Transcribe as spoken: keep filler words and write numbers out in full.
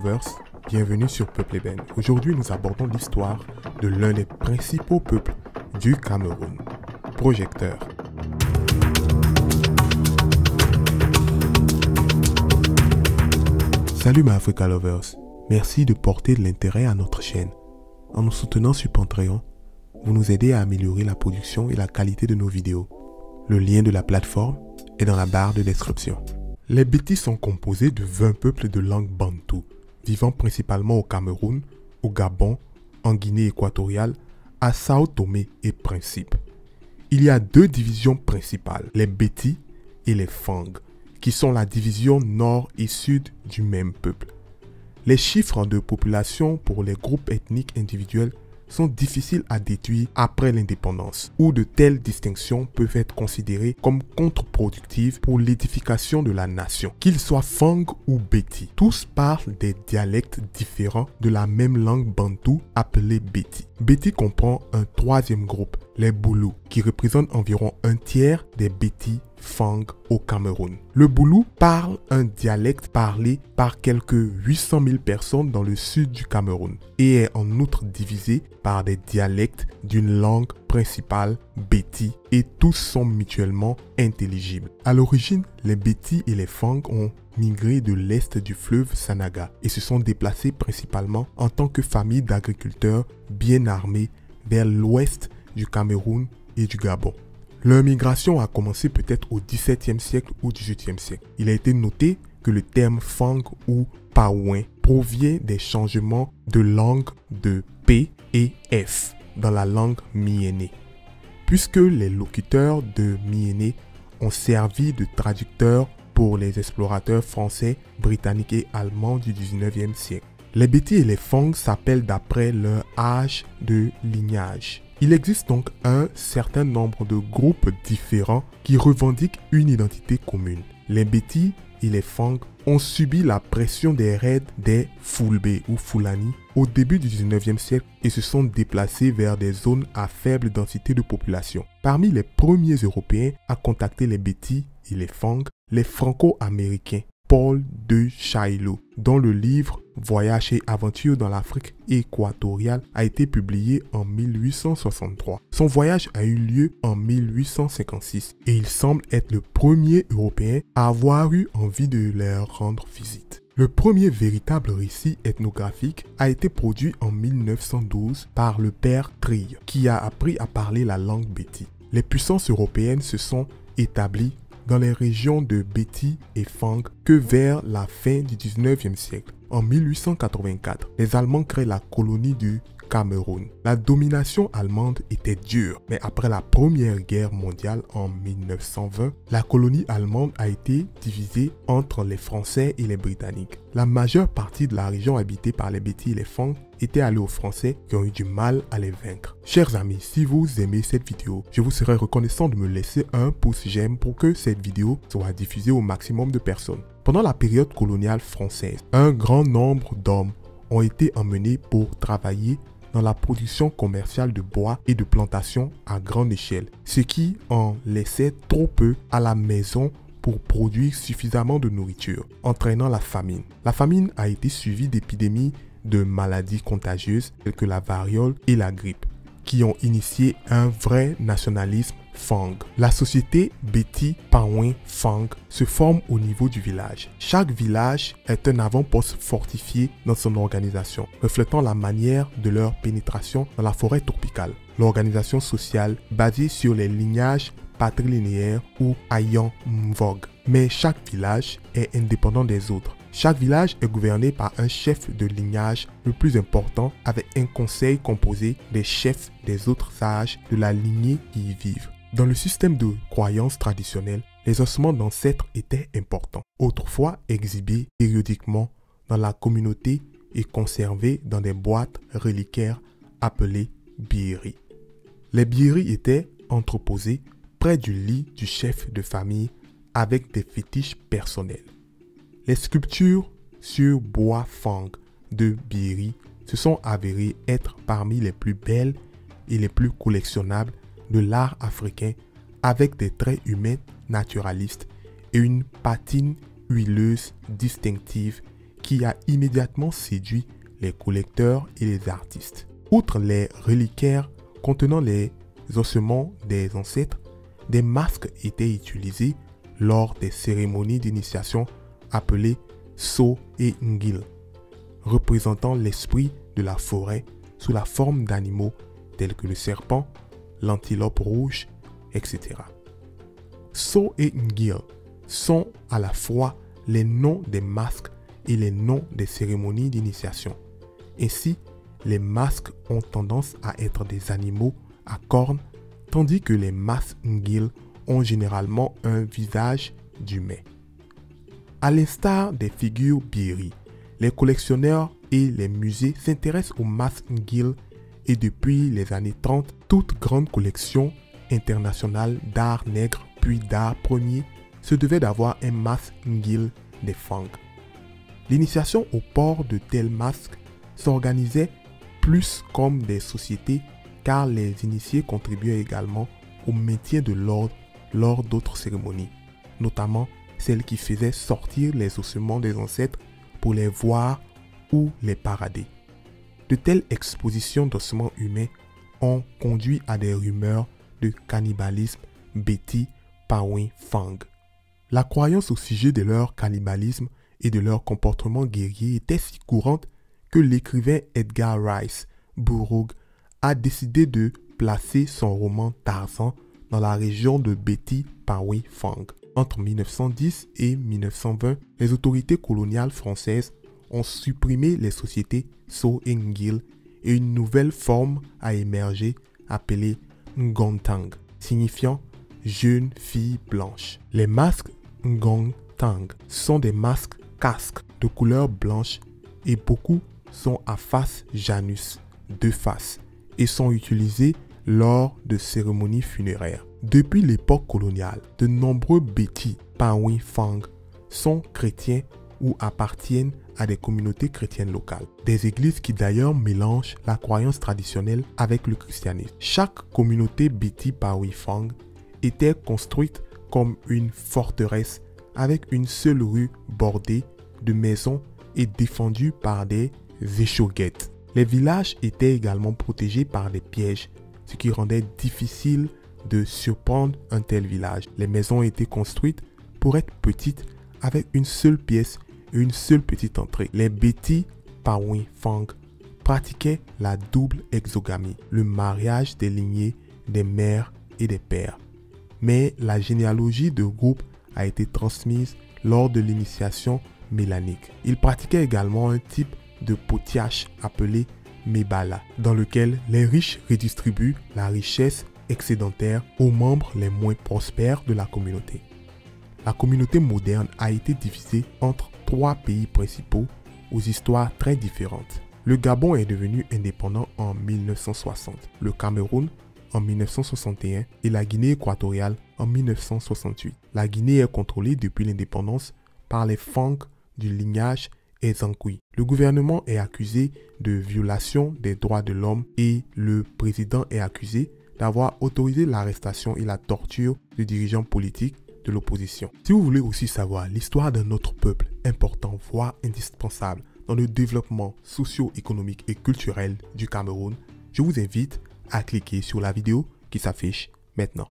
Lovers, bienvenue sur Peuple Eben. Aujourd'hui, nous abordons l'histoire de l'un des principaux peuples du Cameroun, Projecteur. Salut ma Africa Lovers, merci de porter de l'intérêt à notre chaîne. En nous soutenant sur Patreon, vous nous aidez à améliorer la production et la qualité de nos vidéos. Le lien de la plateforme est dans la barre de description. Les Bétis sont composés de vingt peuples de langue bantou, vivant principalement au Cameroun, au Gabon, en Guinée équatoriale, à Sao Tomé et Principe. Il y a deux divisions principales, les Bétis et les Fang, qui sont la division nord et sud du même peuple. Les chiffres de population pour les groupes ethniques individuels sont difficiles à déduire après l'indépendance, où de telles distinctions peuvent être considérées comme contre-productives pour l'édification de la nation. Qu'ils soient Fang ou Béti, tous parlent des dialectes différents de la même langue bantou appelée Béti. Béti comprend un troisième groupe, les Boulous, qui représentent environ un tiers des Béti Fang au Cameroun. Le Boulou parle un dialecte parlé par quelques huit cent mille personnes dans le sud du Cameroun et est en outre divisé par des dialectes d'une langue principale Béti et tous sont mutuellement intelligibles. À l'origine, les Béti et les Fang ont migré de l'est du fleuve Sanaga et se sont déplacés principalement en tant que famille d'agriculteurs bien armés vers l'ouest du Cameroun et du Gabon. Leur migration a commencé peut-être au dix-septième siècle ou dix-huitième siècle. Il a été noté que le terme Fang ou Paouin provient des changements de langue de P et F dans la langue miéné, puisque les locuteurs de miéné ont servi de traducteurs pour les explorateurs français, britanniques et allemands du dix-neuvième siècle. Les Bétis et les Fang s'appellent d'après leur âge de lignage. Il existe donc un certain nombre de groupes différents qui revendiquent une identité commune. Les Bétis et les Fang ont subi la pression des raids des Fulbe ou Fulani au début du dix-neuvième siècle et se sont déplacés vers des zones à faible densité de population. Parmi les premiers Européens à contacter les Bétis et les Fang, les Franco-Américains Paul de Chaillot, dont le livre Voyage et aventures dans l'Afrique équatoriale a été publié en mille huit cent soixante-trois. Son voyage a eu lieu en mille huit cent cinquante-six et il semble être le premier Européen à avoir eu envie de leur rendre visite. Le premier véritable récit ethnographique a été produit en mille neuf cent douze par le père Trille, qui a appris à parler la langue Béti. Les puissances européennes se sont établies dans les régions de Béti et Fang que vers la fin du dix-neuvième siècle. En mille huit cent quatre-vingt-quatre, les Allemands créent la colonie du Cameroun. La domination allemande était dure, mais après la Première Guerre mondiale en mille neuf cent vingt, la colonie allemande a été divisée entre les Français et les Britanniques. La majeure partie de la région habitée par les Bétis et les Fang était allée aux Français qui ont eu du mal à les vaincre. Chers amis, si vous aimez cette vidéo, je vous serais reconnaissant de me laisser un pouce j'aime pour que cette vidéo soit diffusée au maximum de personnes. Pendant la période coloniale française, un grand nombre d'hommes ont été emmenés pour travailler dans la production commerciale de bois et de plantations à grande échelle, ce qui en laissait trop peu à la maison pour produire suffisamment de nourriture, entraînant la famine. La famine a été suivie d'épidémies de maladies contagieuses telles que la variole et la grippe, qui ont initié un vrai nationalisme Fang. La société Béti Paouin Fang se forme au niveau du village. Chaque village est un avant-poste fortifié dans son organisation, reflétant la manière de leur pénétration dans la forêt tropicale. L'organisation sociale basée sur les lignages patrilinéaires ou Ayan Mvog. Mais chaque village est indépendant des autres. Chaque village est gouverné par un chef de lignage le plus important avec un conseil composé des chefs des autres sages de la lignée qui y vivent. Dans le système de croyances traditionnelles, les ossements d'ancêtres étaient importants. Autrefois exhibés périodiquement dans la communauté et conservés dans des boîtes reliquaires appelées bieri. Les bieri étaient entreposés près du lit du chef de famille avec des fétiches personnels. Les sculptures sur bois Fang de bieri se sont avérées être parmi les plus belles et les plus collectionnables de l'art africain avec des traits humains naturalistes et une patine huileuse distinctive qui a immédiatement séduit les collecteurs et les artistes. Outre les reliquaires contenant les ossements des ancêtres, des masques étaient utilisés lors des cérémonies d'initiation appelées So et Ngil, représentant l'esprit de la forêt sous la forme d'animaux tels que le serpent, l'antilope rouge, et cetera. So et Ngil sont à la fois les noms des masques et les noms des cérémonies d'initiation. Ainsi, les masques ont tendance à être des animaux à cornes, tandis que les masques Ngil ont généralement un visage d'humain. À l'instar des figures Biri, les collectionneurs et les musées s'intéressent aux masques Ngil et depuis les années trente, toute grande collection internationale d'art nègre puis d'art premier se devait d'avoir un masque Ngil des Fang. L'initiation au port de tels masques s'organisait plus comme des sociétés car les initiés contribuaient également au maintien de l'ordre lors d'autres cérémonies, notamment celles qui faisaient sortir les ossements des ancêtres pour les voir ou les parader. De telles expositions d'ossements humains ont conduit à des rumeurs de cannibalisme Beti Pawi Fang. La croyance au sujet de leur cannibalisme et de leur comportement guerrier était si courante que l'écrivain Edgar Rice Burroughs a décidé de placer son roman Tarzan dans la région de Beti Pawi Fang. Entre mille neuf cent dix et mille neuf cent vingt, les autorités coloniales françaises ont supprimé les sociétés So et Ngil et une nouvelle forme a émergé appelée Ngontang, signifiant jeune fille blanche. Les masques Ngontang sont des masques casques de couleur blanche et beaucoup sont à face Janus, deux faces, et sont utilisés lors de cérémonies funéraires. Depuis l'époque coloniale, de nombreux Beti Pawi Fang sont chrétiens ou appartiennent à des communautés chrétiennes locales. Des églises qui d'ailleurs mélangent la croyance traditionnelle avec le christianisme. Chaque communauté Beti Pawi Fang était construite comme une forteresse avec une seule rue bordée de maisons et défendue par des échauguettes. Les villages étaient également protégés par des pièges, ce qui rendait difficile de surprendre un tel village. Les maisons étaient construites pour être petites avec une seule pièce et une seule petite entrée. Les Beti Pawi Fang pratiquaient la double exogamie, le mariage des lignées des mères et des pères. Mais la généalogie de groupe a été transmise lors de l'initiation mélanique. Ils pratiquaient également un type de potiache appelé Mebala, dans lequel les riches redistribuent la richesse excédentaire aux membres les moins prospères de la communauté. La communauté moderne a été divisée entre trois pays principaux aux histoires très différentes. Le Gabon est devenu indépendant en mille neuf cent soixante, le Cameroun en mille neuf cent soixante et un et la Guinée équatoriale en mille neuf cent soixante-huit. La Guinée est contrôlée depuis l'indépendance par les Fang du lignage Ezankui. Le gouvernement est accusé de violation des droits de l'homme et le président est accusé d'avoir autorisé l'arrestation et la torture de dirigeants politiques de l'opposition. Si vous voulez aussi savoir l'histoire d'un autre peuple important, voire indispensable dans le développement socio-économique et culturel du Cameroun, je vous invite à cliquer sur la vidéo qui s'affiche maintenant.